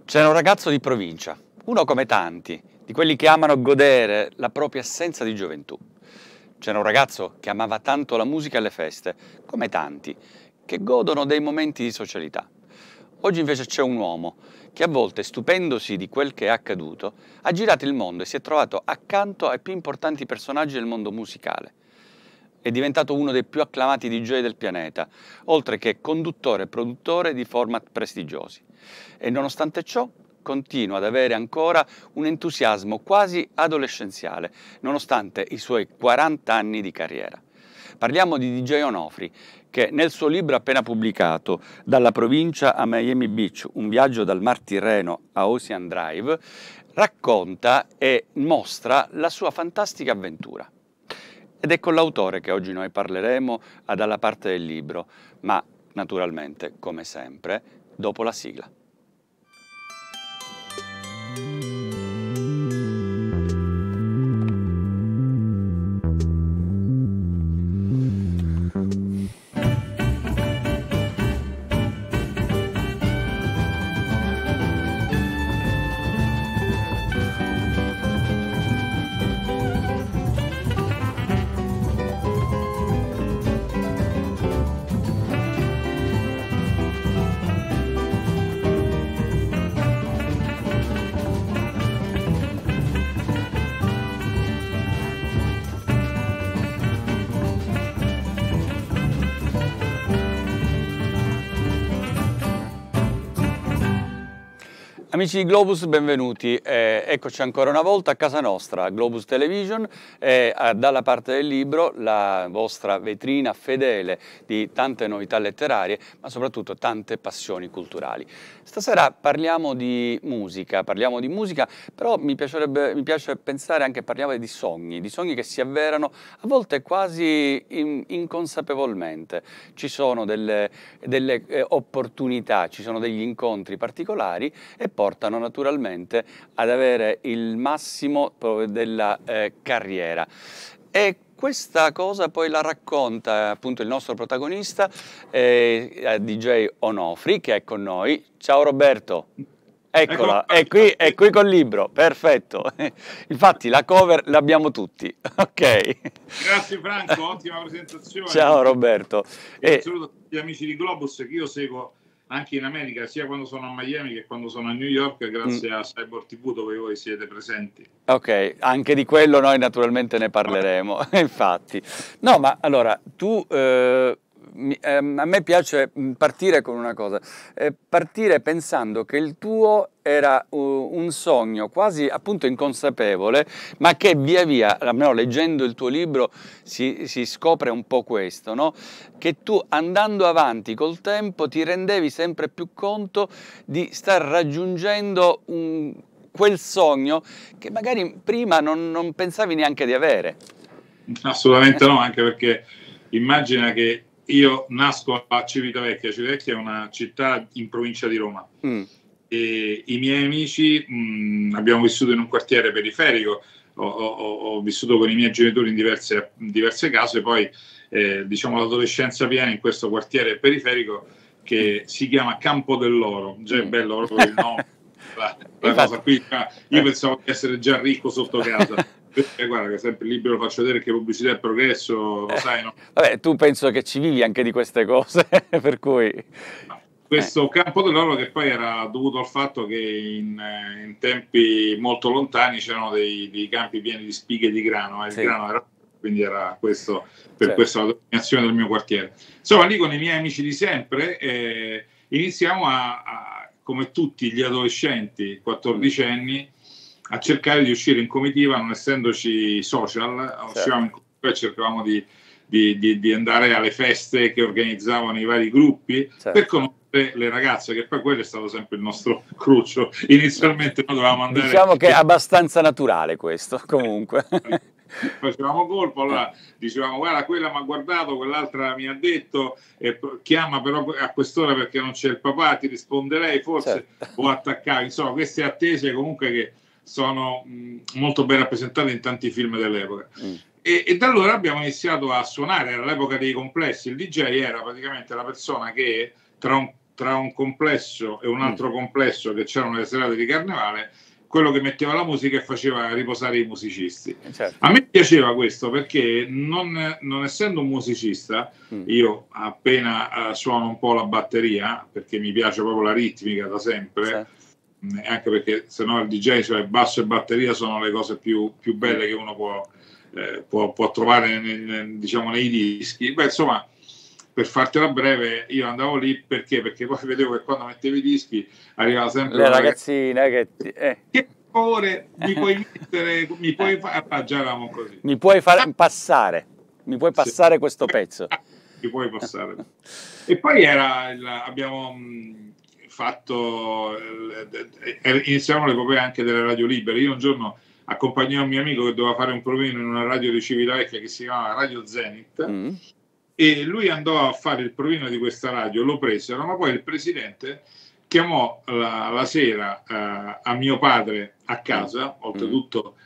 C'era un ragazzo di provincia, uno come tanti, di quelli che amano godere la propria assenza di gioventù. C'era un ragazzo che amava tanto la musica e le feste, come tanti, che godono dei momenti di socialità. Oggi invece c'è un uomo che a volte, stupendosi di quel che è accaduto, ha girato il mondo e si è trovato accanto ai più importanti personaggi del mondo musicale. È diventato uno dei più acclamati DJ del pianeta, oltre che conduttore e produttore di format prestigiosi. E nonostante ciò continua ad avere ancora un entusiasmo quasi adolescenziale, nonostante i suoi 40 anni di carriera. Parliamo di DJ Onofri, che nel suo libro appena pubblicato, Dalla provincia a Miami Beach, un viaggio dal Mar Tirreno a Ocean Drive, racconta e mostra la sua fantastica avventura. Ed è con l'autore che oggi noi parleremo dalla parte del libro, ma naturalmente, come sempre, dopo la sigla. Amici di Globus, benvenuti. Eccoci ancora una volta a casa nostra, Globus Television, dalla parte del libro, la vostra vetrina fedele di tante novità letterarie, ma soprattutto tante passioni culturali. Stasera parliamo di musica, però mi piace pensare anche, parliamo di sogni che si avverano a volte quasi inconsapevolmente. Ci sono delle opportunità, ci sono degli incontri particolari e portano naturalmente ad avere il massimo della carriera. E questa cosa poi la racconta appunto il nostro protagonista, DJ Onofri, che è con noi. Ciao Roberto. Eccola, è qui col libro, perfetto. Infatti la cover l'abbiamo tutti, ok. Grazie Franco, ottima presentazione. Ciao Roberto. E saluto tutti gli amici di Globus che io seguo anche in America, sia quando sono a Miami che quando sono a New York, grazie a Cyborg TV dove voi siete presenti. Ok, anche di quello noi naturalmente ne parleremo, infatti. No, ma allora, tu, a me piace partire con una cosa, partire pensando che il tuo era un sogno quasi appunto inconsapevole, ma che via via, almeno leggendo il tuo libro, si scopre un po' questo, no? Che tu andando avanti col tempo ti rendevi sempre più conto di star raggiungendo quel sogno che magari prima non pensavi neanche di avere. Assolutamente no, anche perché immagina che io nasco a Civitavecchia. Civitavecchia è una città in provincia di Roma. E i miei amici, abbiamo vissuto in un quartiere periferico, ho vissuto con i miei genitori in diverse case, poi diciamo l'adolescenza piena in questo quartiere periferico che si chiama Campo dell'Oro. Già è bello proprio il nome, la cosa qui. Io pensavo di essere già ricco sotto casa. Guarda che sempre il libro lo faccio vedere che pubblicità e progresso, lo sai, no? Vabbè, tu penso che ci vivi anche di queste cose, per cui... Questo Campo dell'Oro che poi era dovuto al fatto che in tempi molto lontani c'erano dei campi pieni di spighe di grano, il grano era, quindi era questo, per questa la denominazione del mio quartiere. Insomma, lì con i miei amici di sempre iniziamo come tutti gli adolescenti 14enni, a cercare di uscire in comitiva, non essendoci social, uscivamo in comitiva e cercavamo di andare alle feste che organizzavano i vari gruppi per conoscere le ragazze, che poi quello è stato sempre il nostro cruccio. Inizialmente noi dovevamo andare... Diciamo che è abbastanza naturale questo, comunque. Facevamo colpo, allora dicevamo guarda quella mi ha guardato, quell'altra mi ha detto, chiama però a quest'ora perché non c'è il papà, ti risponde lei forse, o attaccavi, insomma queste attese comunque che sono molto ben rappresentate in tanti film dell'epoca. E da allora abbiamo iniziato a suonare. Era l'epoca dei complessi. Il DJ era praticamente la persona che tra un tra un complesso e un altro complesso, che c'erano le serate di carnevale, quello che metteva la musica e faceva riposare i musicisti. Certo. A me piaceva questo perché non essendo un musicista, io appena suono un po' la batteria, perché mi piace proprio la ritmica da sempre, anche perché se no il DJ, cioè basso e batteria, sono le cose più belle che uno può trovare diciamo, nei dischi. Beh, insomma, per fartela breve, io andavo lì perché poi vedevo che quando mettevo i dischi arrivava sempre le ragazzine che per favore mi puoi mettere, mi puoi fare, già eravamo così, mi puoi far passare, sì, questo pezzo, mi puoi passare. E poi abbiamo fatto, iniziamo l'epopea anche delle radio libere. Io un giorno accompagnai un mio amico che doveva fare un provino in una radio di Civitavecchia che si chiamava Radio Zenith, e lui andò a fare il provino di questa radio, lo presero, ma poi il presidente chiamò la sera a mio padre a casa, oltretutto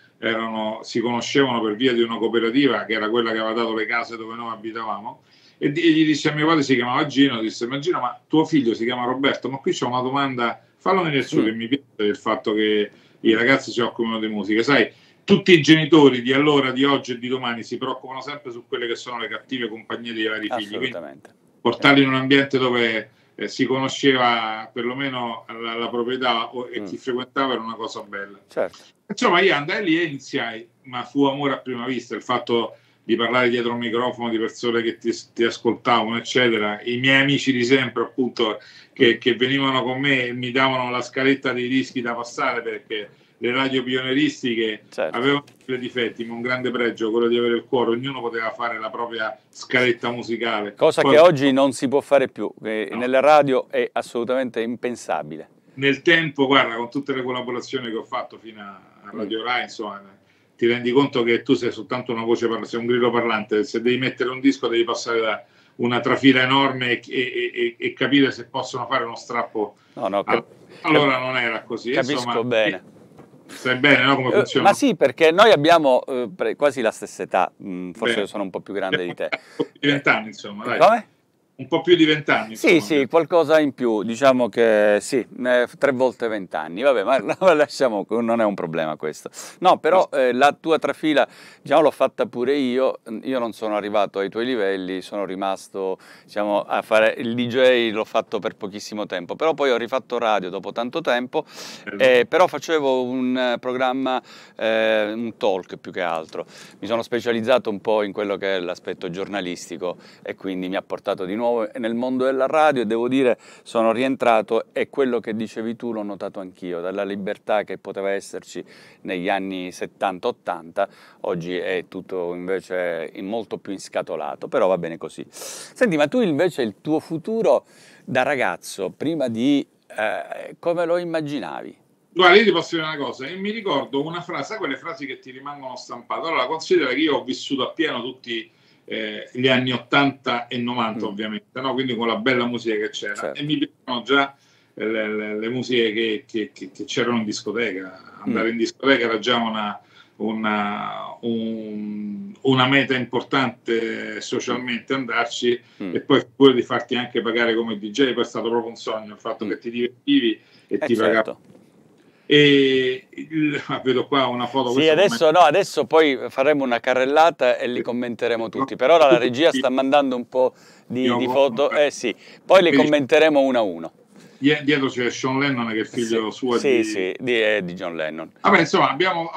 si conoscevano per via di una cooperativa che era quella che aveva dato le case dove noi abitavamo, e gli disse: a mio padre si chiamava Gino, disse: ma Gino, ma tuo figlio si chiama Roberto, ma qui c'è una domanda, fallo venire su, che mi piace il fatto che i ragazzi si occupano di musica, sai, tutti i genitori di allora, di oggi e di domani si preoccupano sempre su quelle che sono le cattive compagnie dei vari figli, quindi portarli in un ambiente dove si conosceva perlomeno la proprietà e chi frequentava era una cosa bella. Certo. Insomma, io andai lì e iniziai, ma fu amore a prima vista, il fatto di parlare dietro un microfono di persone che ti ascoltavano, eccetera. I miei amici di sempre, appunto, che venivano con me e mi davano la scaletta dei dischi da passare, perché le radio pioneeristiche avevano dei difetti, ma un grande pregio, quello di avere il cuore, ognuno poteva fare la propria scaletta musicale. Cosa che oggi non si può fare più, no. Nelle radio è assolutamente impensabile. Nel tempo, guarda, con tutte le collaborazioni che ho fatto fino a Radio Rai, insomma, ti rendi conto che tu sei soltanto una voce parlante, sei un grillo parlante, se devi mettere un disco devi passare da una trafila enorme e capire se possono fare uno strappo. Allora non era così. Capisco, insomma, bene. Sai bene, no, come funziona? Ma sì, perché noi abbiamo quasi la stessa età, forse sono un po' più grande di te. Un po' più di 20 anni, insomma, dai. Come? Un po' più di 20 anni. Sì, sì, qualcosa in più, diciamo che sì, 3 volte 20 anni, vabbè, ma lasciamo, non è un problema questo. No, però la tua trafila, diciamo, l'ho fatta pure io non sono arrivato ai tuoi livelli, sono rimasto, diciamo, a fare il DJ, l'ho fatto per pochissimo tempo, però poi ho rifatto radio dopo tanto tempo, però facevo un programma, un talk più che altro, mi sono specializzato un po' in quello che è l'aspetto giornalistico e quindi mi ha portato di nuovo nel mondo della radio, e devo dire sono rientrato, e quello che dicevi tu l'ho notato anch'io, dalla libertà che poteva esserci negli anni 70-80, oggi è tutto invece molto più inscatolato, però va bene così. Senti, ma tu invece il tuo futuro da ragazzo, prima di come lo immaginavi? Guarda, io ti posso dire una cosa, e mi ricordo una frase, quelle frasi che ti rimangono stampate. Allora, considera che io ho vissuto appieno tutti gli anni 80 e 90, ovviamente, no? Quindi con la bella musica che c'era, certo. E mi piacciono già le musiche che c'erano in discoteca. Andare in discoteca era già una meta importante socialmente, andarci, e poi pure di farti anche pagare come DJ, poi è stato proprio un sogno il fatto che ti divertivi e ti pagavano. E vedo qua una foto. Sì, adesso poi faremo una carrellata e li commenteremo tutti. Per ora la regia sta mandando un po' di foto, sì, poi le commenteremo una a uno. Dietro c'è Sean Lennon, che è il figlio suo di John Lennon. Vabbè, insomma,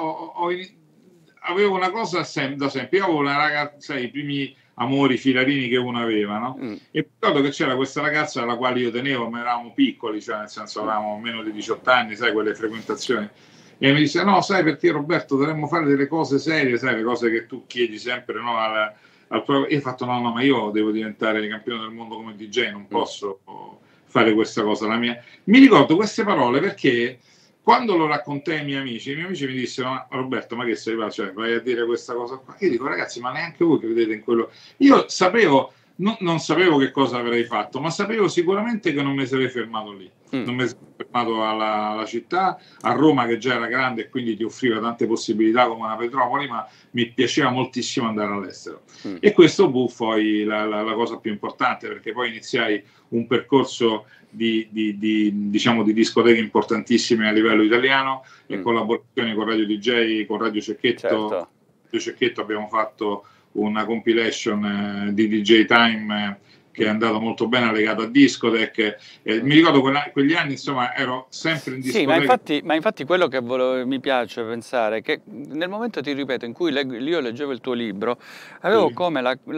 avevo una cosa da sempre. Io avevo una ragazza, sai, i primi amori filarini che uno aveva, no? E ricordo che c'era questa ragazza alla quale io tenevo, ma eravamo piccoli, cioè nel senso avevamo meno di 18 anni, sai, quelle frequentazioni, e mi disse: no, sai, perché Roberto, dovremmo fare delle cose serie, sai, le cose che tu chiedi sempre, no, io ho fatto no, ma io devo diventare campione del mondo come DJ, non posso fare questa cosa. Mi ricordo queste parole perché quando lo raccontai ai miei amici mi dissero: ma Roberto, ma che sei, cioè, vai a dire questa cosa qua? Io dico: ragazzi, ma neanche voi credete in quello. Io sapevo non sapevo che cosa avrei fatto, ma sapevo sicuramente che non mi sarei fermato lì. Non mi sarei fermato alla città, a Roma che già era grande e quindi ti offriva tante possibilità come una metropoli, ma mi piaceva moltissimo andare all'estero. E questo fu poi la cosa più importante, perché poi iniziai un percorso diciamo, di discoteche importantissime a livello italiano, e collaborazioni con Radio DJ, con Radio Cecchetto. Certo. Radio Cecchetto abbiamo fatto una compilation di DJ Time che è andata molto bene, legata a discoteche. Mi ricordo quegli anni, insomma, ero sempre in discoteca. Sì, ma infatti quello che mi piace pensare è che nel momento, ti ripeto, in cui io leggevo il tuo libro, avevo come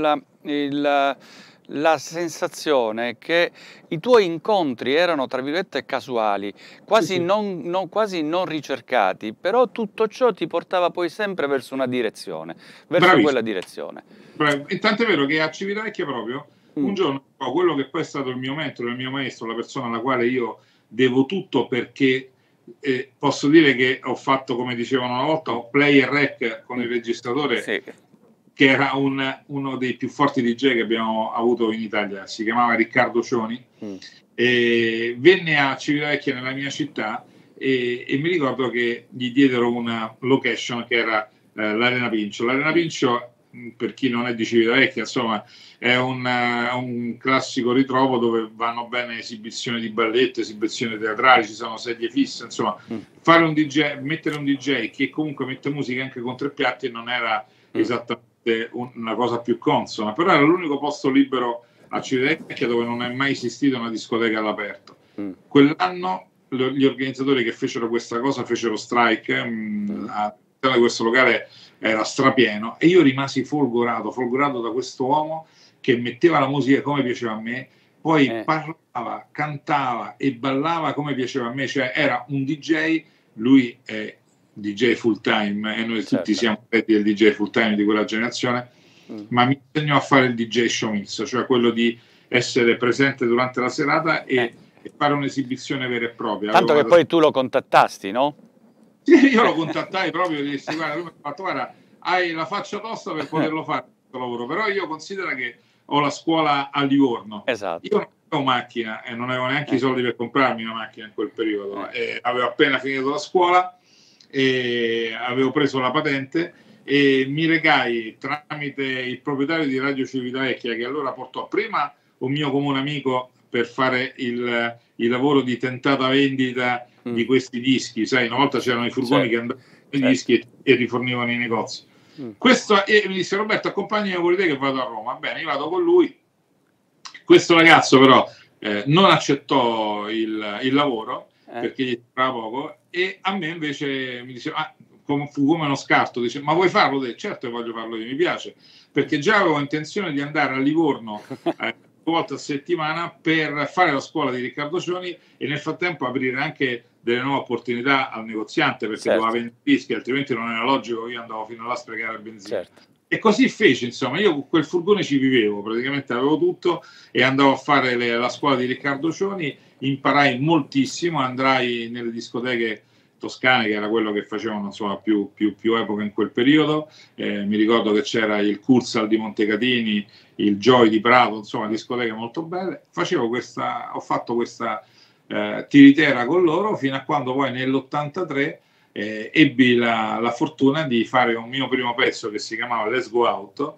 la sensazione che i tuoi incontri erano, tra virgolette, casuali, quasi non ricercati, però tutto ciò ti portava poi sempre verso una direzione, verso quella direzione. E tant'è vero che a Civitavecchia proprio, un giorno, quello che poi è stato il mio mentore, il mio maestro, la persona alla quale io devo tutto, perché posso dire che ho fatto, come dicevano una volta, play e rec con il registratore, che era uno dei più forti DJ che abbiamo avuto in Italia, si chiamava Riccardo Cioni, e venne a Civitavecchia, nella mia città, e mi ricordo che gli diedero una location che era l'Arena Pincio. L'Arena Pincio, per chi non è di Civitavecchia, insomma, è un classico ritrovo dove vanno bene esibizioni di balletto, esibizioni teatrali, ci sono sedie fisse, insomma, fare un DJ, mettere un DJ che comunque mette musica anche con tre piatti non era esattamente una cosa più consona, però era l'unico posto libero a Civitavecchia dove non è mai esistita una discoteca all'aperto. Quell'anno gli organizzatori che fecero questa cosa fecero strike, questo locale era strapieno, e io rimasi folgorato da questo uomo che metteva la musica come piaceva a me, poi parlava, cantava e ballava come piaceva a me, cioè era un DJ, lui è DJ full time, e noi tutti siamo del DJ full time di quella generazione, ma mi insegnò a fare il DJ showmix, cioè quello di essere presente durante la serata e fare un'esibizione vera e propria. Tanto che poi tu lo contattasti, no? Sì, io lo contattai proprio e dissi: guarda, lui mi ha fatto, guarda, hai la faccia tosta per poterlo fare questo lavoro, però io considero che ho la scuola a Livorno. Esatto. Io non avevo macchina e non avevo neanche i soldi per comprarmi una macchina in quel periodo, avevo appena finito la scuola e avevo preso la patente, e mi recai tramite il proprietario di Radio Civitavecchia, che allora portò prima un mio comune amico per fare il lavoro di tentata vendita di questi dischi, sai, una volta c'erano i furgoni che andavano i dischi e rifornivano i negozi. Questo, e mi disse: Roberto, accompagnami con te che vado a Roma. Bene, io vado con lui. Questo ragazzo però non accettò il lavoro perché gli sembrava poco, e a me invece mi diceva, fu come uno scarto, dice: ma vuoi farlo te? Certo che voglio farlo io, mi piace, perché già avevo intenzione di andare a Livorno due volte a settimana per fare la scuola di Riccardo Cioni e nel frattempo aprire anche delle nuove opportunità al negoziante, perché doveva vendere dischi, altrimenti non era logico che io andavo fino là a sprecare benzina. E così fece, insomma, io con quel furgone ci vivevo, praticamente avevo tutto, e andavo a fare la scuola di Riccardo Cioni, imparai moltissimo, andrai nelle discoteche toscane, che era quello che facevano, insomma, più epoca in quel periodo. Mi ricordo che c'era il Kurzal di Montecatini, il Joy di Prato, insomma, discoteche molto belle. Ho fatto questa tiritera con loro fino a quando poi nell'83 ebbi la fortuna di fare un mio primo pezzo che si chiamava Let's Go Out,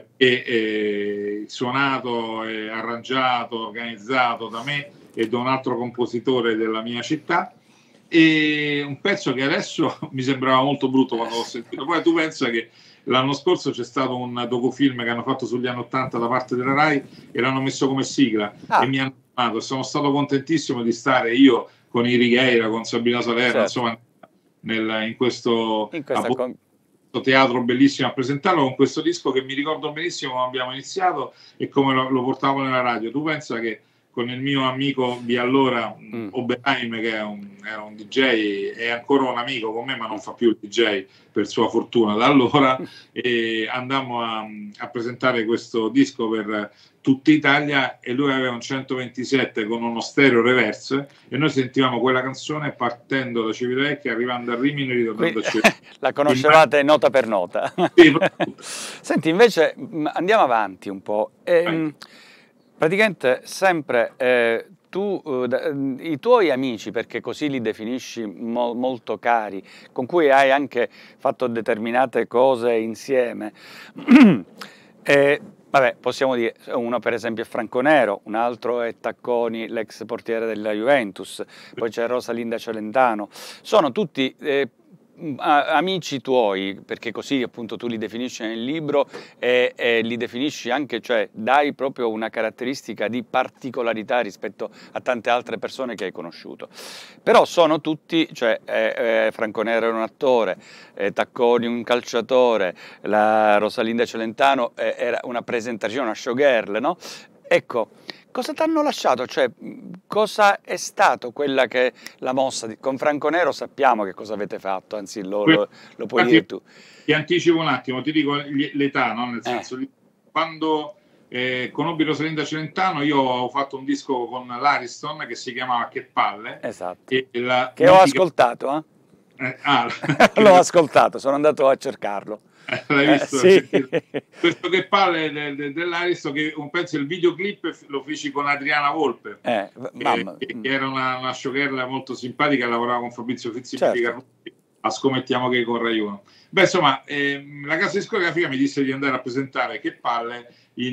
suonato, arrangiato, organizzato da me e da un altro compositore della mia città, e un pezzo che adesso mi sembrava molto brutto quando l'ho sentito. Poi tu pensa che l'anno scorso c'è stato un docufilm che hanno fatto sugli anni 80 da parte della Rai e l'hanno messo come sigla e mi hanno chiamato. Sono stato contentissimo di stare io con i Righeira, con Sabina Salerno, insomma, in questo teatro bellissimo a presentarlo, con questo disco che mi ricordo benissimo come abbiamo iniziato e come lo portavo nella radio. Tu pensa che con il mio amico di allora, Oberheim, che era un DJ, è ancora un amico con me, ma non fa più il DJ per sua fortuna da allora, e andammo a presentare questo disco per tutta Italia, e lui aveva un 127 con uno stereo reverse, e noi sentivamo quella canzone partendo da Civitavecchia, arrivando a Rimini, ritornandoci. La conoscevate nota per nota. Sì, senti, invece andiamo avanti un po'. Praticamente sempre i tuoi amici, perché così li definisci molto cari, con cui hai anche fatto determinate cose insieme, vabbè, possiamo dire, uno per esempio è Franco Nero, un altro è Tacconi, l'ex portiere della Juventus, poi c'è Rosalinda Celentano, sono tutti amici tuoi, perché così appunto tu li definisci nel libro e li definisci anche, cioè dai proprio una caratteristica di particolarità rispetto a tante altre persone che hai conosciuto. Però sono tutti, cioè Franco Nero era un attore, Tacconi un calciatore, la Rosalinda Celentano era una presentazione, una showgirl, no? Ecco, cosa ti hanno lasciato? Cioè, cosa è stato quella che la mossa? Con Franco Nero sappiamo che cosa avete fatto, anzi lo puoi dire tu. Ti anticipo un attimo, ti dico l'età, no? Nel senso, quando conobbi Rosalinda Celentano, io ho fatto un disco con l'Ariston che si chiamava Che Palle. Esatto. Che ho ascoltato, l'ho ascoltato, sono andato a cercarlo. L'hai visto? Sì. Questo Che Palle dell'Ariston, che penso il videoclip lo feci con Adriana Volpe, che era una showgirl molto simpatica, lavorava con Fabrizio Fizzi, certo, a Scommettiamo che con Rai 1. Beh, insomma, la casa discografica mi disse di andare a presentare Che Palle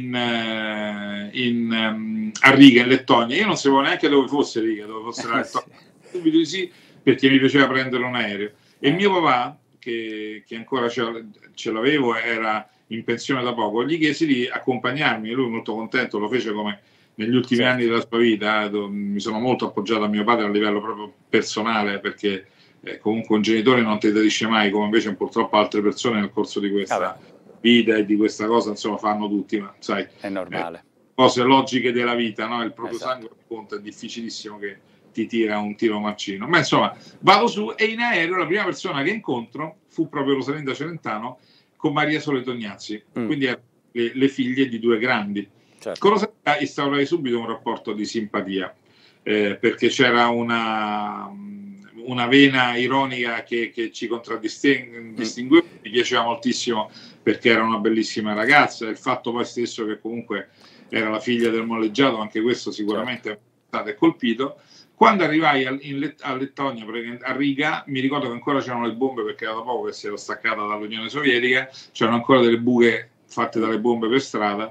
a Riga, in Lettonia. Io non sapevo neanche dove fosse Riga, dove fosse la Lettonia. Subito di sì, perché mi piaceva prendere un aereo. E mio papà, che ancora ce l'avevo, era in pensione da poco, gli chiesi di accompagnarmi, e lui molto contento, lo fece come negli ultimi anni della sua vita. Mi sono molto appoggiato a mio padre a livello proprio personale, perché comunque un genitore non ti tradisce mai, come invece purtroppo altre persone nel corso di questa vita e di questa cosa, insomma, fanno tutti, ma sai, è normale. Cose logiche della vita, no? Il proprio sangue conta, è difficilissimo che ti tira un tiro mancino. Ma insomma, vado su, e in aereo la prima persona che incontro fu proprio Rosalinda Celentano con Maria Sole Tognazzi, quindi le figlie di due grandi. Certo. Con Rosalinda instaurai subito un rapporto di simpatia, perché c'era una vena ironica che ci contraddistingueva, mi piaceva moltissimo perché era una bellissima ragazza, il fatto poi stesso che comunque era la figlia del molleggiato, anche questo sicuramente è stato colpito. Quando arrivai a Lettonia, a Riga, mi ricordo che ancora c'erano le bombe, perché era da poco che si era staccata dall'Unione Sovietica, c'erano ancora delle buche fatte dalle bombe per strada,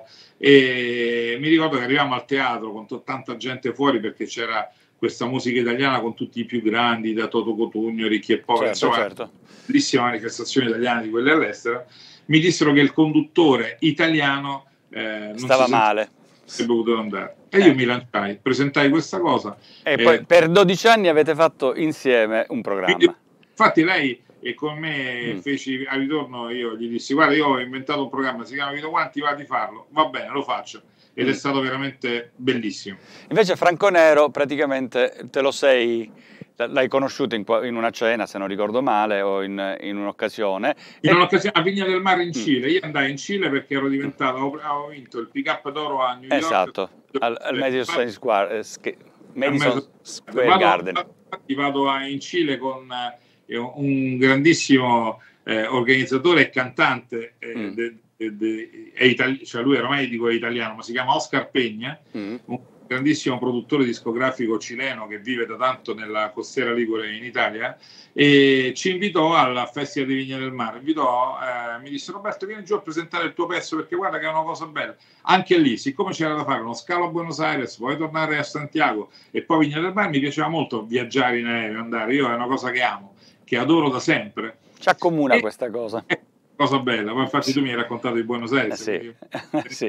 e mi ricordo che arriviamo al teatro con tanta gente fuori, perché c'era questa musica italiana con tutti i più grandi, da Toto Cotugno, Ricchi e Poveri, insomma, bellissima manifestazione italiana di quelle all'estero. Mi dissero che il conduttore italiano non stava male, sarebbe potuto andare. E io mi lanciai, presentai questa cosa. E poi per 12 anni avete fatto insieme un programma. Infatti lei con me feci al ritorno, io gli dissi: guarda, io ho inventato un programma, si chiama Vito Quanti, va di farlo. Va bene, lo faccio. Ed è stato veramente bellissimo. Invece Franco Nero praticamente l'hai conosciuto in una cena, se non ricordo male, o in un'occasione. In un'occasione a Vigna del Mare in Cile. Io andai in Cile perché ero diventato, avevo vinto il pick-up d'oro a New York. Esatto, al Madison Square Garden. Vado in Cile con un grandissimo organizzatore e cantante cioè lui era medico, è italiano, ma si chiama Oscar Peña, un grandissimo produttore discografico cileno che vive da tanto nella costiera ligure in Italia, e ci invitò alla Festival di Vigna del Mare. Mi disse: Roberto, vieni giù a presentare il tuo pezzo, perché guarda che è una cosa bella. Anche lì, siccome c'era da fare uno scalo a Buenos Aires, poi tornare a Santiago e poi Vigna del Mare, mi piaceva molto viaggiare in aereo, andare. Io è una cosa che amo, che adoro da sempre. Ci accomuna questa cosa. Cosa bella, poi infatti tu mi hai raccontato di Buenos Aires. Sì.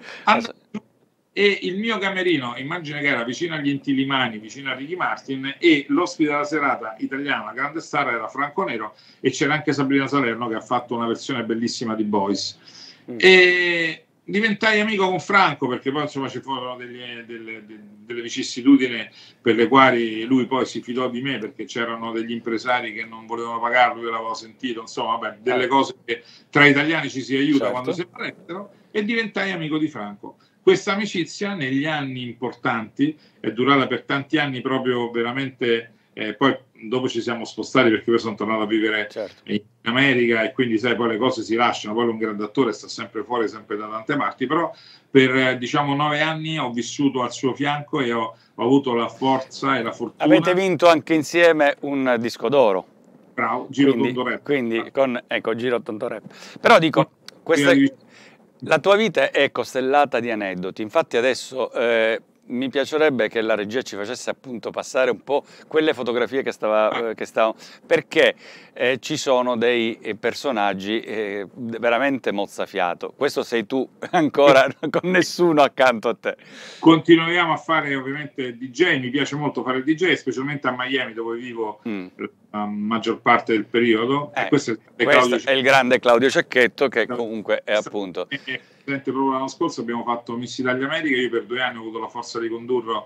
E il mio camerino, immagina che era vicino agli Intilimani, vicino a Ricky Martin, e l'ospite della serata italiana, una grande star, era Franco Nero, e c'era anche Sabrina Salerno che ha fatto una versione bellissima di Boys. E diventai amico con Franco, perché poi insomma ci furono delle vicissitudini per le quali lui poi si fidò di me, perché c'erano degli impresari che non volevano pagarlo, io l'avevo sentito, insomma, vabbè, delle cose che tra italiani ci si aiuta quando si è all'estero, e diventai amico di Franco. Questa amicizia negli anni importanti è durata per tanti anni, proprio veramente. Poi dopo ci siamo spostati, perché poi sono tornato a vivere in America, e quindi sai, poi le cose si lasciano. Poi un grande attore sta sempre fuori, sempre da tante parti, però per diciamo 9 anni ho vissuto al suo fianco e ho avuto la forza e la fortuna. Avete vinto anche insieme un disco d'oro. Bravo, Giro Tondo Rap. Quindi con Giro Tondo Rap. Però dico, la tua vita è costellata di aneddoti. Infatti adesso mi piacerebbe che la regia ci facesse appunto passare un po' quelle fotografie che stavamo, perché ci sono dei personaggi veramente mozzafiato. Questo sei tu, ancora con nessuno accanto a te. Continuiamo a fare ovviamente DJ, mi piace molto fare il DJ, specialmente a Miami, dove vivo la maggior parte del periodo. Questo è il grande Claudio Cecchetto, che comunque è appunto... Proprio l'anno scorso abbiamo fatto Miss Italia America, io per 2 anni ho avuto la forza di condurlo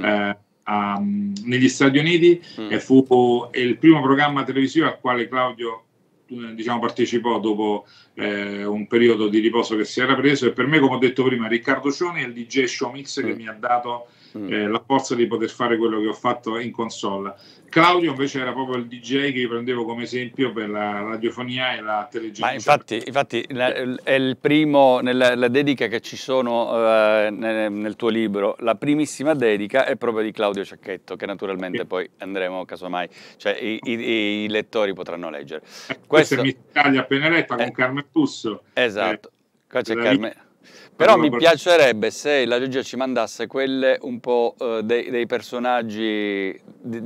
negli Stati Uniti, e fu il primo programma televisivo al quale Claudio diciamo partecipò dopo un periodo di riposo che si era preso, e per me, come ho detto prima, Riccardo Cioni è il DJ Showmix che mi ha dato la forza di poter fare quello che ho fatto in console. Claudio invece era proprio il DJ che io prendevo come esempio per la radiofonia e la televisione. Ma infatti è il primo, nella dedica che ci sono nel tuo libro, la primissima dedica è proprio di Claudio Cecchetto, che naturalmente poi andremo, casomai, cioè i lettori potranno leggere. Questa è Miss Italia appena letta con Carmen Russo. Esatto, qua c'è Carmen. Però mi piacerebbe se la regia ci mandasse quelle un po' dei personaggi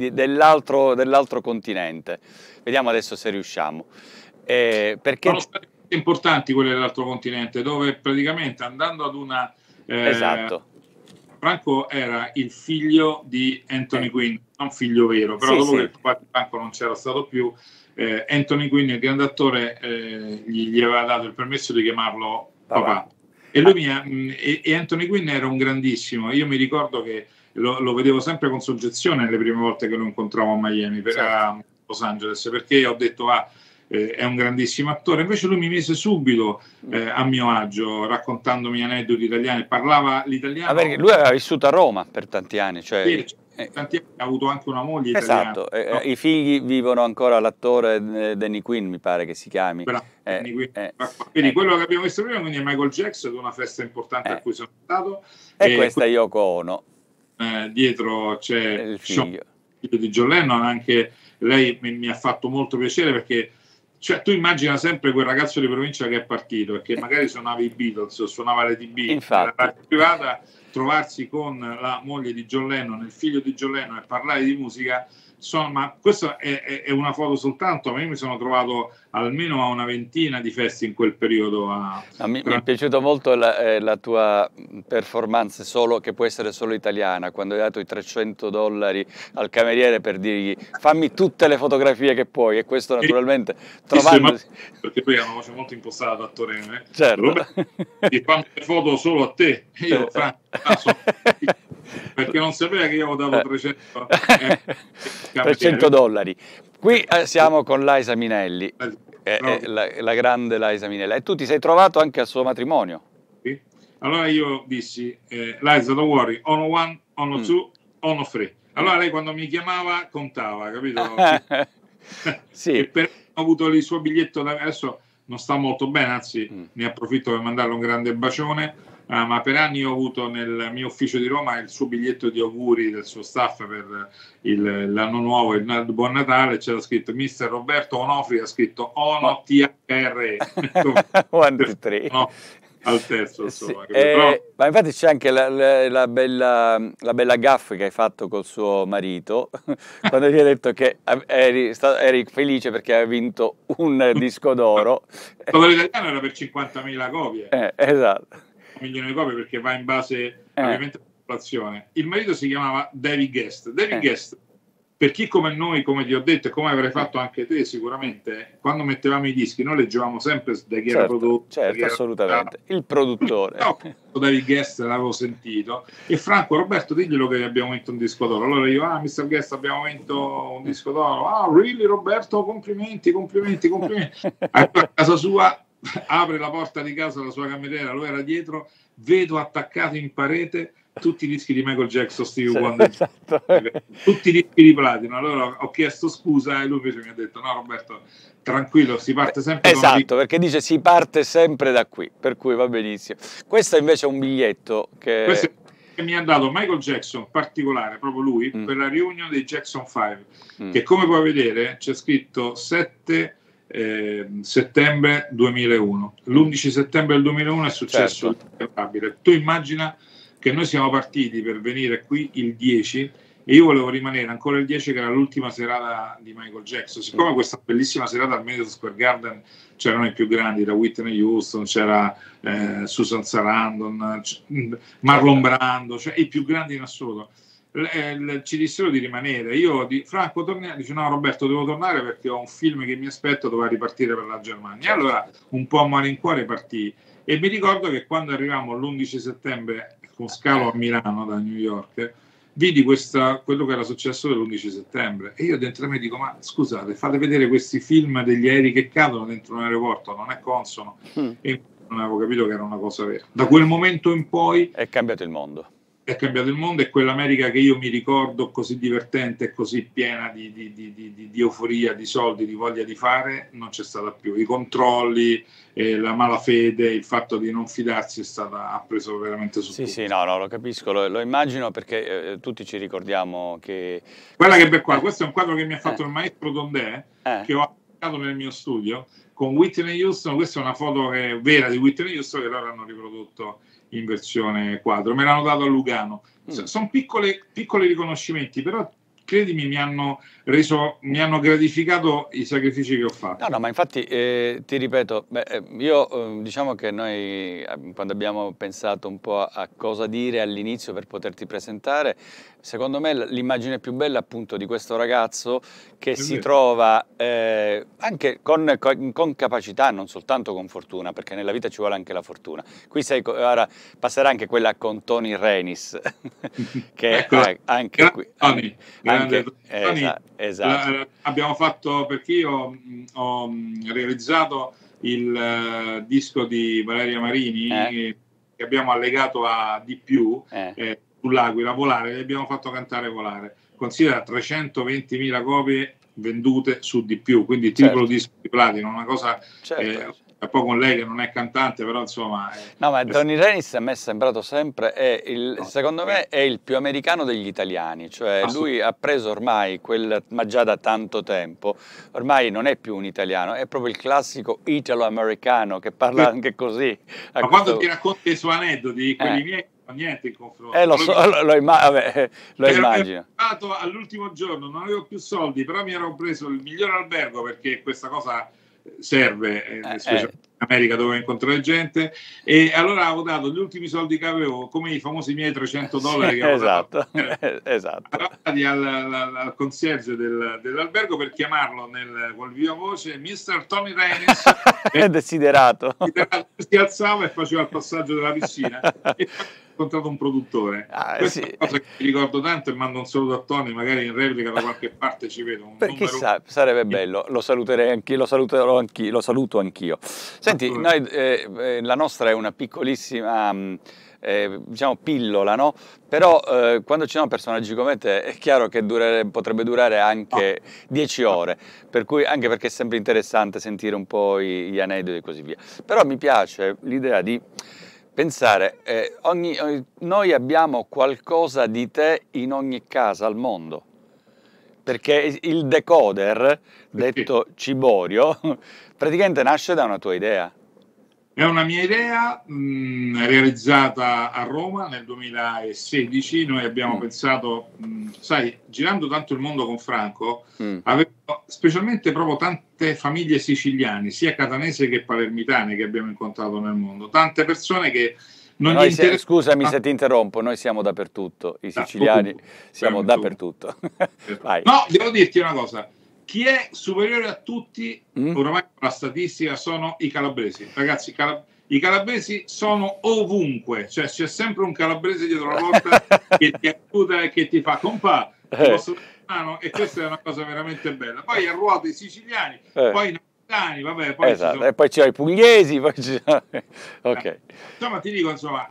dell'altro continente. Vediamo adesso se riusciamo. Perché... Sono stati importanti quelle dell'altro continente, dove praticamente andando ad una... esatto. Franco era il figlio di Anthony Quinn, non figlio vero, però dopo che il papà di Franco non c'era stato più, Anthony Quinn, il grande attore, gli aveva dato il permesso di chiamarlo papà. E lui e Anthony Quinn era un grandissimo. Io mi ricordo che lo vedevo sempre con soggezione le prime volte che lo incontravo a Miami, a Los Angeles, perché ho detto è un grandissimo attore. Invece lui mi mise subito a mio agio, raccontandomi aneddoti italiani, parlava l'italiano. Perché lui aveva vissuto a Roma per tanti anni, cioè... tanti anni, ha avuto anche una moglie italiana. Esatto, no? I figli vivono ancora, l'attore Danny Quinn mi pare che si chiami. Quindi quello che abbiamo visto prima, quindi è Michael Jackson, una festa importante a cui sono stato. E questa è Yoko Ono. Dietro c'è il figlio di John Lennon, anche lei mi ha fatto molto piacere, perché cioè, tu immagina sempre quel ragazzo di provincia che è partito e che magari suonava i Beatles o suonava le DB nella radio privata, trovarsi con la moglie di John Lennon, il figlio di John Lennon, e parlare di musica. Insomma, questa è una foto soltanto, ma io mi sono trovato almeno a una ventina di feste in quel periodo. Mi è piaciuto molto la tua performance, che può essere solo italiana, quando hai dato i $300 al cameriere per dirgli fammi tutte le fotografie che puoi, e questo naturalmente trovandosi... Perché poi è una voce molto impostata d'attore, certo. Ti fanno le foto solo a te, e io perché non sapeva che io avevo dato $300. Qui siamo con Liza Minnelli, la grande Liza Minnelli, e tu ti sei trovato anche al suo matrimonio. Sì. Allora io dissi, Liza, don't worry, ono one, ono two, ono three. Allora lei quando mi chiamava contava, capito? Sì. E per ho avuto il suo biglietto, adesso non sta molto bene, anzi ne approfitto per mandarle un grande bacione. Ma per anni ho avuto nel mio ufficio di Roma il suo biglietto di auguri del suo staff per l'anno nuovo, il Buon Natale. C'era scritto Mister Roberto Onofri, ha scritto Ono THR 1, 2, 3 al terzo, insomma. Ma infatti c'è anche la bella gaffe che hai fatto col suo marito quando gli hai detto che eri felice perché avevi vinto un disco d'oro. Quello italiano era per 50.000 copie. Esatto. Milioni di copie, perché va in base ovviamente alla popolazione. Il marito si chiamava David Guest. David Guest per chi come noi, come ti ho detto e come avrei fatto anche te sicuramente, quando mettevamo i dischi noi leggevamo sempre da chi era prodotto, certo, assolutamente, il produttore. No, David Guest l'avevo sentito e Franco, Roberto diglielo che abbiamo vinto un disco d'oro. Allora io, Mr. Guest abbiamo vinto un disco d'oro. Really Roberto, complimenti. A casa sua apre la porta di casa, la sua cameriera, lui era dietro, vedo attaccato in parete tutti i dischi di Michael Jackson, Stevie Wonder, esatto. tutti i dischi di platino. Allora ho chiesto scusa e lui invece mi ha detto no Roberto, tranquillo, si parte sempre esatto, perché dice si parte sempre da qui, per cui va benissimo. Questo invece è un biglietto che mi ha dato Michael Jackson, in particolare proprio lui, per la riunione dei Jackson 5, che come puoi vedere c'è scritto 7 settembre 2001. L'11 settembre del 2001 è successo l'interrogabile. Tu immagina che noi siamo partiti per venire qui il 10 e io volevo rimanere ancora il 10, che era l'ultima serata di Michael Jackson. Siccome questa bellissima serata al Madison Square Garden c'erano i più grandi, da Whitney Houston, c'era Susan Sarandon, Marlon Brando, cioè i più grandi in assoluto. Ci dissero di rimanere. Franco torniamo, dice no Roberto devo tornare perché ho un film che mi aspetto, doveva ripartire per la Germania. Allora un po' a malincuore partì e mi ricordo che quando arrivavamo l'11 settembre con scalo a Milano da New York vidi quello che era successo dell'11 settembre e io dentro me dico ma scusate, fate vedere questi film degli aerei che cadono dentro un aeroporto, non è consono. E non avevo capito che era una cosa vera. Da quel momento in poi è cambiato il mondo. È cambiato il mondo e quell'America che io mi ricordo così divertente, così piena di euforia, di soldi, di voglia di fare, non c'è stata più. I controlli, la malafede, il fatto di non fidarsi ha preso veramente su tutto. Sì, no, lo capisco, lo immagino perché tutti ci ricordiamo che... Guarda che bel quadro, questo è un quadro che mi ha fatto il maestro Dondè, che ho applicato nel mio studio, con Whitney Houston. Questa è una foto vera di Whitney Houston che loro hanno riprodotto in versione quadro, me l'hanno dato a Lugano. Sono piccoli riconoscimenti, però credimi mi hanno gratificato i sacrifici che ho fatto. No, ma infatti ti ripeto, io diciamo che noi quando abbiamo pensato un po' a cosa dire all'inizio per poterti presentare, secondo me l'immagine più bella appunto di questo ragazzo che si trova anche con capacità, non soltanto con fortuna, perché nella vita ci vuole anche la fortuna. Qui ora passerà anche quella con Tony Renis, che ecco, anche qui... Esatto. Abbiamo fatto, perché io ho realizzato il disco di Valeria Marini che abbiamo allegato a Di più sull'Aquila, Volare, e abbiamo fatto cantare Volare. Considera 320.000 copie vendute su Di più, quindi triplo disco di platino, una cosa poi con lei che non è cantante, però insomma... No, ma Tony Renis a me è sembrato sempre, secondo me è il più americano degli italiani, cioè lui ha preso ormai, ma già da tanto tempo, ormai non è più un italiano, è proprio il classico italo-americano che parla anche così. Ma quando ti racconti i suoi aneddoti, quelli miei, niente in confronto. Lo immagino. All'ultimo giorno non avevo più soldi, però mi ero preso il miglior albergo perché questa cosa serve, specialmente in America dove incontrare gente, e allora avevo dato gli ultimi soldi che avevo, come i famosi miei $300 che avevo dato al concierge dell'albergo per chiamarlo col viva voce Mr. Tony Renis. Desiderato. Si alzava e faceva il passaggio della piscina e ho incontrato un produttore. Questa è una cosa che mi ricordo tanto e mando un saluto a Tony, magari in replica da qualche parte ci vedo. Chissà, sarebbe bello, lo saluterei anch'io, lo saluto anch'io. Senti, noi, la nostra è una piccolissima diciamo pillola, no? Però quando ci sono personaggi come te è chiaro che potrebbe durare anche 10 ore, per cui, anche perché è sempre interessante sentire un po' gli aneddoti e così via. Però mi piace l'idea di pensare, noi abbiamo qualcosa di te in ogni casa al mondo, perché il decoder, detto ciborio, praticamente nasce da una tua idea. È una mia idea realizzata a Roma nel 2016. Noi abbiamo pensato, sai, girando tanto il mondo con Franco, avevo specialmente proprio tante famiglie siciliane, sia catanesi che palermitane, che abbiamo incontrato nel mondo, tante persone che non gli interessa. Scusami se ti interrompo, noi siamo dappertutto, i siciliani siamo dappertutto. Vai. No, devo dirti una cosa, chi è superiore a tutti, oramai la statistica, sono i calabresi. Ragazzi, i calabresi sono ovunque, cioè c'è sempre un calabrese dietro la porta che ti aiuta e che ti fa compà, posso dare una mano? E questa è una cosa veramente bella. Poi a ruota i siciliani, poi i napoletani, vabbè, poi esatto. E poi ci sono i pugliesi, poi ci sono... Ok. Insomma, ti dico, insomma,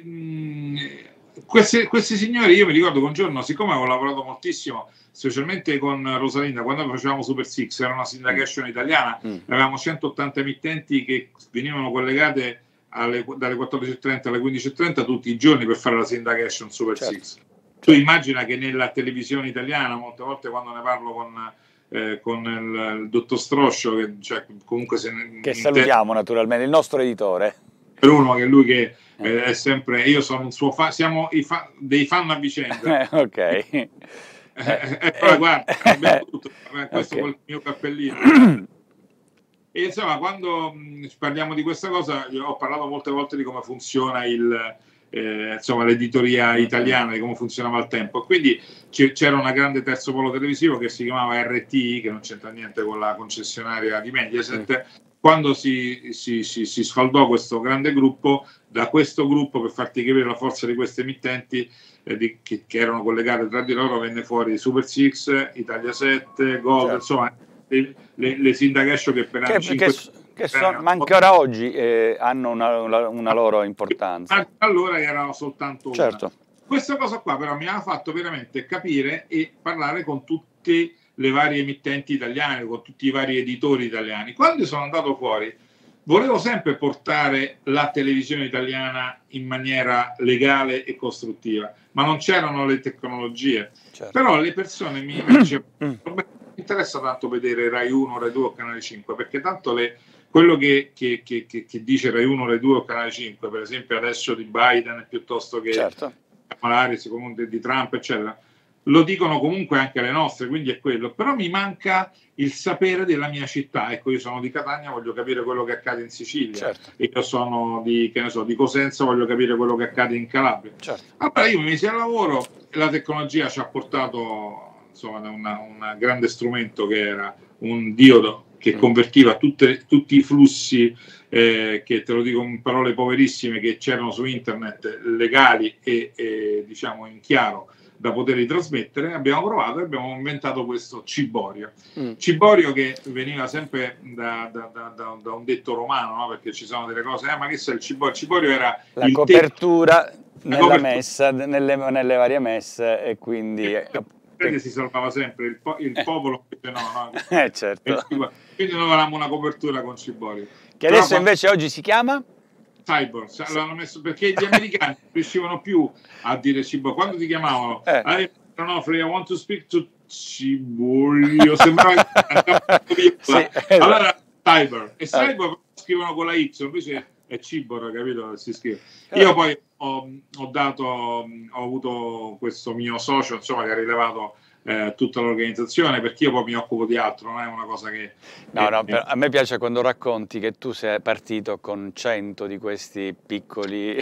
questi signori, io mi ricordo che un giorno, siccome avevo lavorato moltissimo, specialmente con Rosalinda, quando facevamo Super Six, era una syndication italiana, avevamo 180 emittenti che venivano collegate dalle 14.30 alle 15.30 tutti i giorni per fare la syndication Super Six. Tu immagina che nella televisione italiana, molte volte quando ne parlo con il dottor Stroscio, che cioè, comunque che salutiamo naturalmente, il nostro editore. Bruno, che lui che è sempre, io sono un suo fan, siamo dei fan a vicenda. Ok. Però guarda, abbiamo tutto, questo col mio cappellino. E insomma, quando parliamo di questa cosa, io ho parlato molte volte di come funziona insomma, l'editoria italiana, di come funzionava al tempo. Quindi c'era una grande terzo polo televisivo che si chiamava RTI, che non c'entra niente con la concessionaria di Mediaset. Quando si sfaldò questo grande gruppo, da questo gruppo, per farti capire la forza di queste emittenti che erano collegate tra di loro, venne fuori Super Six, Italia 7, Gold, insomma le syndication che per anni ma anche ora oggi hanno una loro importanza. Anche allora erano soltanto una. Questa cosa qua però mi ha fatto veramente capire e parlare con tutte le varie emittenti italiane, con tutti i vari editori italiani. Quando sono andato fuori volevo sempre portare la televisione italiana in maniera legale e costruttiva, ma non c'erano le tecnologie. Però le persone mi dicevano non mi interessa tanto vedere Rai 1, Rai 2 o Canale 5, perché tanto quello che dice Rai 1, Rai 2 o Canale 5, per esempio adesso di Biden piuttosto che Harris, comunque di Trump, eccetera, lo dicono comunque anche le nostre, quindi è quello. Però mi manca il sapere della mia città. Ecco, io sono di Catania, voglio capire quello che accade in Sicilia. E io sono di Cosenza, voglio capire quello che accade in Calabria. Allora io mi misi al lavoro e la tecnologia ci ha portato, insomma, un grande strumento che era un diodo che convertiva tutti i flussi, che te lo dico in parole poverissime, che c'erano su internet, legali e diciamo in chiaro, da poter ritrasmettere. Abbiamo provato e abbiamo inventato questo ciborio. Ciborio che veniva sempre da un detto romano, no? Perché ci sono delle cose, ma che sei il ciborio? Il ciborio era la copertura nella messa, nelle varie messe, e quindi... si salvava sempre, il popolo no. Certo. Quindi noi avevamo una copertura con ciborio. Che adesso invece oggi si chiama? Cyborg, l'hanno messo perché gli americani non riuscivano più a dire ciborio. Quando ti chiamavano I want to speak to ciborio, sembrava allora Cyborg, e Cyborg scrivono con la Y, invece è Cibor, capito? Si scrive. Io poi ho avuto questo mio socio, insomma, che ha rilevato tutta l'organizzazione, perché io poi mi occupo di altro, non è una cosa che... a me piace quando racconti che tu sei partito con 100 di questi piccoli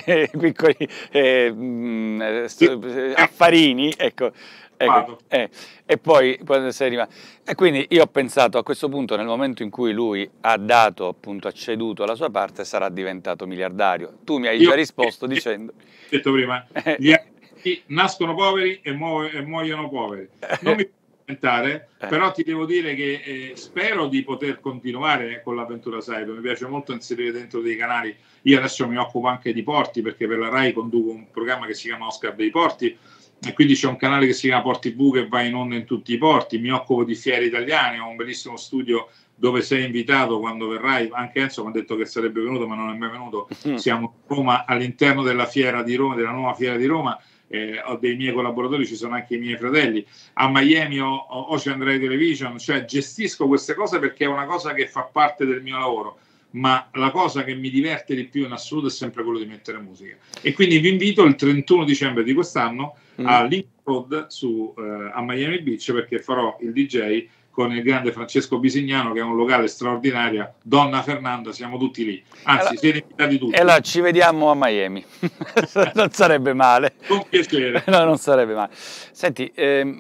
affarini, ecco, e poi quando sei arrivato, e quindi io ho pensato, a questo punto, nel momento in cui lui ha dato, appunto, ha ceduto la sua parte, sarà diventato miliardario. Tu mi hai già risposto dicendo... detto prima, gli nascono poveri e muoiono poveri. Non mi può commentare, però ti devo dire che spero di poter continuare con l'avventura Cyber. Mi piace molto inserire dentro dei canali. Io adesso mi occupo anche di porti, perché per la Rai conduco un programma che si chiama Oscar dei Porti, e quindi c'è un canale che si chiama Porti TV che va in onda in tutti i porti. Mi occupo di fiere italiane, ho un bellissimo studio dove sei invitato quando verrai. Anche Enzo mi ha detto che sarebbe venuto, ma non è mai venuto. Siamo a Roma, all'interno della fiera di Roma, della nuova fiera di Roma. Ho dei miei collaboratori, ci sono anche i miei fratelli. A Miami ho Ocean Ray Television, cioè gestisco queste cose perché è una cosa che fa parte del mio lavoro, ma la cosa che mi diverte di più in assoluto è sempre quello di mettere musica. E quindi vi invito il 31 dicembre di quest'anno a Link Road a Miami Beach, perché farò il DJ con il grande Francesco Bisignano, che è un locale straordinario, Donna Fernanda, siamo tutti lì, anzi siete invitati tutti. E là ci vediamo a Miami, non sarebbe male. Con piacere. No, non sarebbe male. Senti,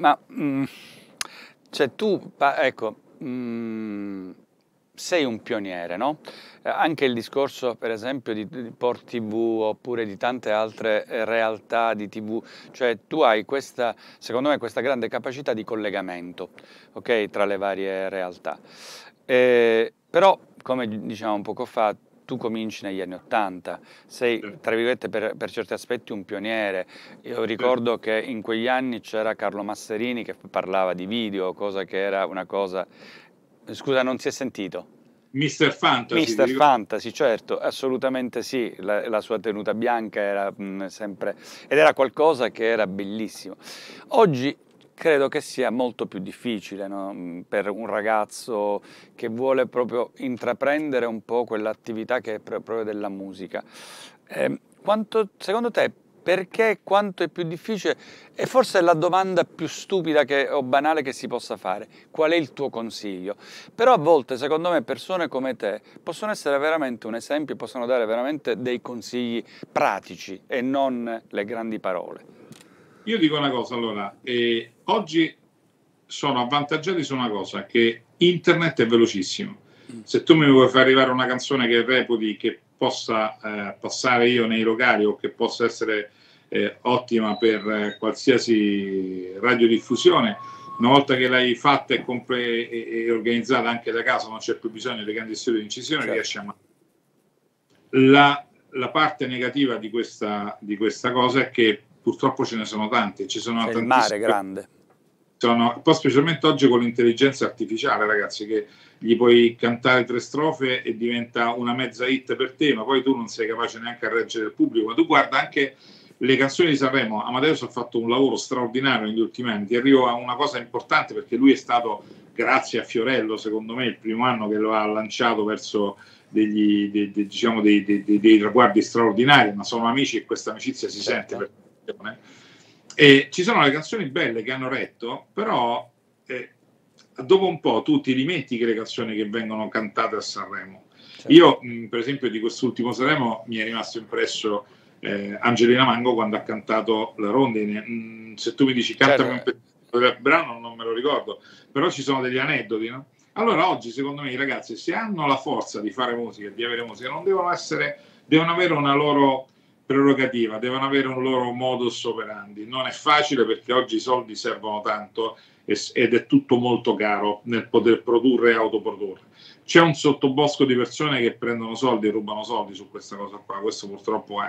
cioè tu, ecco, sei un pioniere, no? Anche il discorso, per esempio, di Port TV oppure di tante altre realtà di TV, cioè tu hai questa, secondo me, questa grande capacità di collegamento, ok, tra le varie realtà. Però, come dicevamo poco fa, tu cominci negli anni '80, sei, tra virgolette, per certi aspetti un pioniere. Io ricordo che in quegli anni c'era Carlo Masserini che parlava di video, cosa che era una cosa... Scusa, non si è sentito? Mr. Fantasy. Mr. Fantasy, certo, assolutamente sì, la sua tenuta bianca era sempre... ed era qualcosa che era bellissimo. Oggi credo che sia molto più difficile, no? Per un ragazzo che vuole proprio intraprendere un po' quell'attività che è proprio della musica. Secondo te, perché quanto è più difficile? E forse è la domanda più stupida o banale che si possa fare. Qual è il tuo consiglio? Però a volte, secondo me, persone come te possono essere veramente un esempio, possono dare veramente dei consigli pratici e non le grandi parole. Io dico una cosa, allora, oggi sono avvantaggiati su una cosa, che internet è velocissimo. Se tu mi vuoi far arrivare una canzone che reputi che possa passare io nei locali o che possa essere ottima per qualsiasi radiodiffusione, una volta che l'hai fatta e organizzata anche da casa, non c'è più bisogno dei grandi studi di incisione, certo. Riesci a... La parte negativa di questa cosa è che purtroppo ce ne sono tanti, ci sono tantissimi. Il mare grande. Poi specialmente oggi con l'intelligenza artificiale, ragazzi, che gli puoi cantare 3 strofe e diventa una mezza hit per te, ma poi tu non sei capace neanche a reggere il pubblico. Ma tu guarda anche le canzoni di Sanremo, Amadeus ha fatto un lavoro straordinario negli ultimi anni. Ti arrivo a una cosa importante, perché lui è stato, grazie a Fiorello, secondo me, il primo anno che lo ha lanciato verso dei traguardi straordinari, ma sono amici e questa amicizia si sente per e ci sono le canzoni belle che hanno retto, però dopo un po' tu ti dimentichi le canzoni che vengono cantate a Sanremo. Certo. Io per esempio di quest'ultimo Sanremo mi è rimasto impresso Angelina Mango quando ha cantato La Rondine. Se tu mi dici cantami un pezzo del brano non me lo ricordo, però ci sono degli aneddoti, no? Allora oggi secondo me i ragazzi, se hanno la forza di fare musica, di avere musica, non devono avere una loro prerogativa, devono avere un loro modus operandi. Non è facile perché oggi i soldi servono tanto ed è tutto molto caro nel poter produrre e autoprodurre. C'è un sottobosco di persone che prendono soldi e rubano soldi su questa cosa qua, questo purtroppo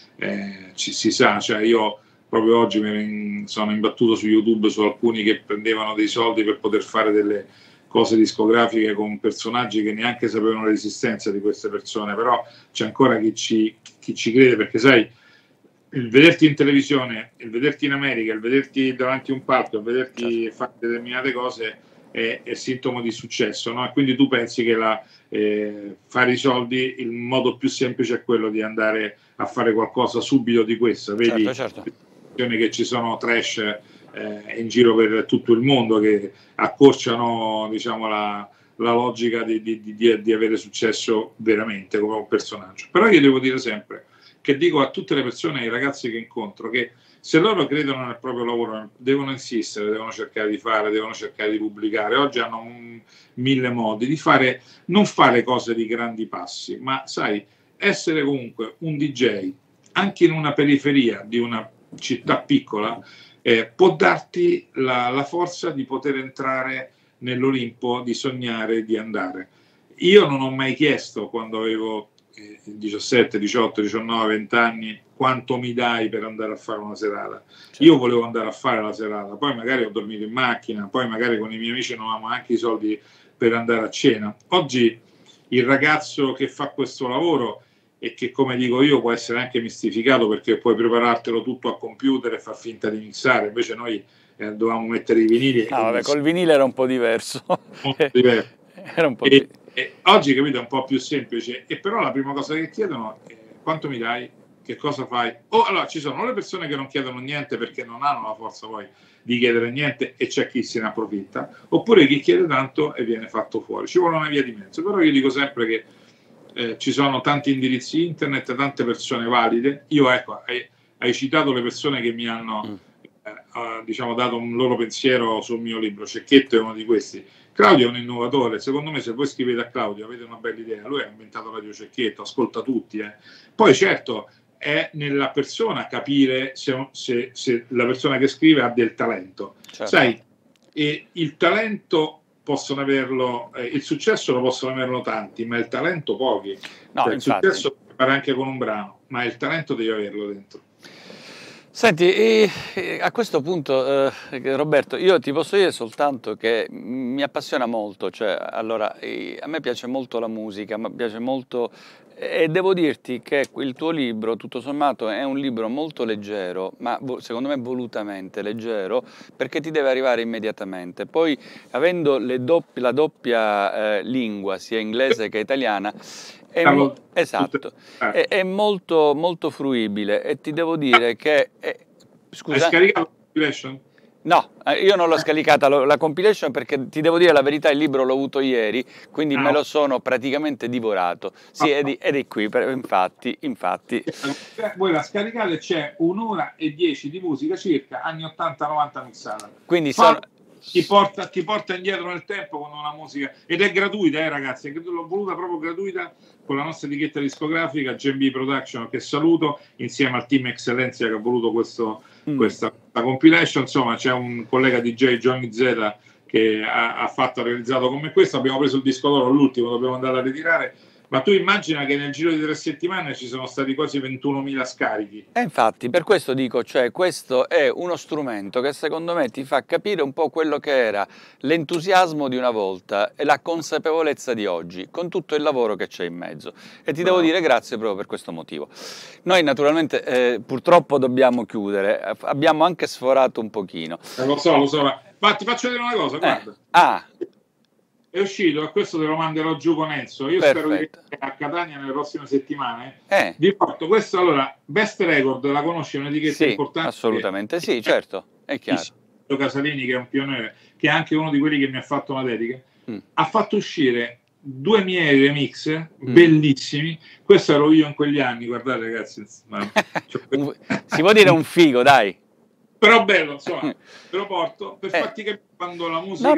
si sa, cioè io proprio oggi mi sono imbattuto su YouTube su alcuni che prendevano dei soldi per poter fare delle cose discografiche con personaggi che neanche sapevano l'esistenza di queste persone, però c'è ancora chi ci crede, perché sai, il vederti in televisione, il vederti in America, il vederti davanti a un palco, il vederti fare determinate cose è sintomo di successo, no? E quindi tu pensi che fare i soldi, il modo più semplice è quello di andare a fare qualcosa subito di questo, vedi certo. Che ci sono trash in giro per tutto il mondo che accorciano, diciamo, la logica di avere successo veramente come un personaggio. Però io devo dire sempre che dico a tutte le persone, ai ragazzi che incontro, che se loro credono nel proprio lavoro devono insistere, devono cercare di fare, devono cercare di pubblicare. Oggi hanno 1000 modi di fare, non fare cose di grandi passi, ma sai, essere comunque un DJ anche in una periferia di una città piccola può darti la forza di poter entrare nell'Olimpo, di sognare, di andare. Io non ho mai chiesto, quando avevo 17, 18, 19, 20 anni, quanto mi dai per andare a fare una serata. Certo. Io volevo andare a fare la serata, poi magari ho dormito in macchina, poi magari con i miei amici non avevamo anche i soldi per andare a cena. Oggi il ragazzo che fa questo lavoro, e che, come dico io, può essere anche mistificato perché puoi preparartelo tutto a computer e far finta di mixare, invece noi dovevamo mettere i vinili. No, vabbè, col vinile era un po' diverso. Molto diverso. Era un po' oggi, capito, è un po' più semplice, e però la prima cosa che chiedono è quanto mi dai? che cosa fai? Allora ci sono le persone che non chiedono niente perché non hanno la forza poi di chiedere niente e c'è chi se ne approfitta, oppure chi chiede tanto e viene fatto fuori. Ci vuole una via di mezzo, però io dico sempre che ci sono tanti indirizzi internet, tante persone valide. Io, ecco, hai citato le persone che mi hanno diciamo dato un loro pensiero sul mio libro. Cecchetto è uno di questi. Claudio è un innovatore, secondo me se voi scrivete a Claudio avete una bella idea, lui ha inventato Radio Cecchetto, ascolta tutti. Poi certo è nella persona capire se la persona che scrive ha del talento. Certo. Sai, il talento possono averlo, il successo lo possono averlo tanti, ma il talento pochi. No, il successo puoi fare anche con un brano, ma il talento devi averlo dentro. Senti, a questo punto, Roberto, io ti posso dire soltanto che mi appassiona molto, cioè, allora, a me piace molto la musica, mi piace molto, e devo dirti che il tuo libro, tutto sommato, è un libro molto leggero, ma secondo me volutamente leggero, perché ti deve arrivare immediatamente. Poi, avendo la doppia lingua, sia inglese che italiana, esatto, è molto, molto fruibile, e ti devo dire che... scusa? Hai scaricato la compilation? No, io non l'ho scaricata la compilation, perché ti devo dire la verità, il libro l'ho avuto ieri, quindi me lo sono praticamente divorato. Sì, ed è qui, infatti. Voi la scaricate, c'è 1 ora e 10 di musica circa, anni 80-90 mixata. Quindi ti porta indietro nel tempo con una musica, ed è gratuita, ragazzi, l'ho voluta proprio gratuita con la nostra etichetta discografica Gen.B Production, che saluto, insieme al team Eccellenza che ha voluto questa compilation. Insomma, c'è un collega DJ, Johnny Z, che ha realizzato con me questo. Abbiamo preso il disco d'oro, l'ultimo, dobbiamo andare a ritirare. Ma tu immagina che nel giro di 3 settimane ci sono stati quasi 21.000 scarichi. E infatti, per questo dico, cioè, questo è uno strumento che secondo me ti fa capire un po' quello che era l'entusiasmo di una volta e la consapevolezza di oggi, con tutto il lavoro che c'è in mezzo. E ti devo dire grazie proprio per questo motivo. Noi naturalmente purtroppo dobbiamo chiudere, abbiamo anche sforato un pochino. Lo so, ma ti faccio vedere una cosa, guarda. È uscito, e questo te lo manderò giù con Enzo. Io spero di essere a Catania nelle prossime settimane. Vi porto questo. Allora, Best Record, la conosci? È un'etichetta importante? Assolutamente sì, certo, è chiaro. Casalini, che è un pioniere, che è anche uno di quelli che mi ha fatto una dedica, ha fatto uscire 2 miei remix bellissimi. Questo ero io in quegli anni, guardate ragazzi. Si può dire un figo, dai. Però bello, insomma, te lo porto per farti capire quando la musica...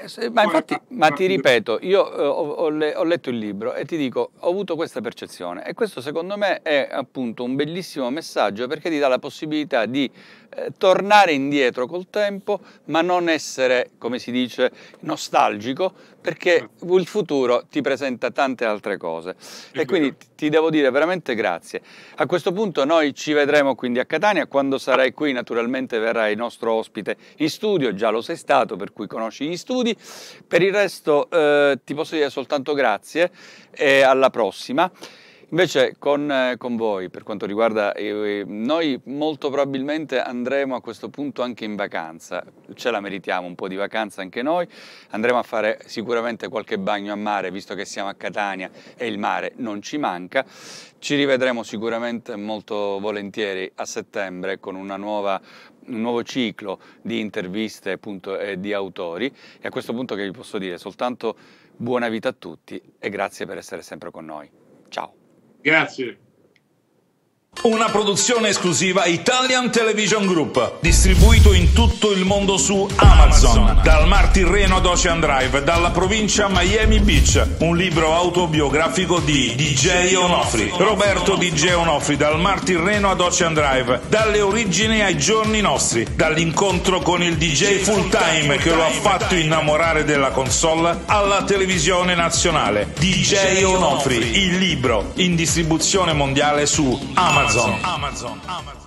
ma ti ripeto, io ho letto il libro e ti dico, ho avuto questa percezione, e questo secondo me è appunto un bellissimo messaggio, perché ti dà la possibilità di tornare indietro col tempo, ma non essere, come si dice, nostalgico, perché il futuro ti presenta tante altre cose. E quindi ti devo dire veramente grazie. A questo punto noi ci vedremo quindi a Catania. Quando sarai qui naturalmente verrai nostro ospite in studio, già lo sei stato, per cui conosci gli studi. Per il resto ti posso dire soltanto grazie e alla prossima. Invece con voi, per quanto riguarda noi, molto probabilmente andremo a questo punto anche in vacanza, ce la meritiamo un po' di vacanza anche noi, andremo a fare sicuramente qualche bagno a mare, visto che siamo a Catania e il mare non ci manca. Ci rivedremo sicuramente molto volentieri a settembre con un nuovo ciclo di interviste appunto, e di autori, e a questo punto che vi posso dire soltanto buona vita a tutti e grazie per essere sempre con noi. Ciao. Grazie. Una produzione esclusiva Italian Television Group, distribuito in tutto il mondo su Amazon, dal Mar Tirreno ad Ocean Drive, dalla provincia Miami Beach. Un libro autobiografico di DJ Onofri, Roberto DJ Onofri, dal Mar Tirreno ad Ocean Drive, dalle origini ai giorni nostri, dall'incontro con il DJ full time che lo ha fatto innamorare della console, alla televisione nazionale. DJ Onofri, il libro, in distribuzione mondiale su Amazon.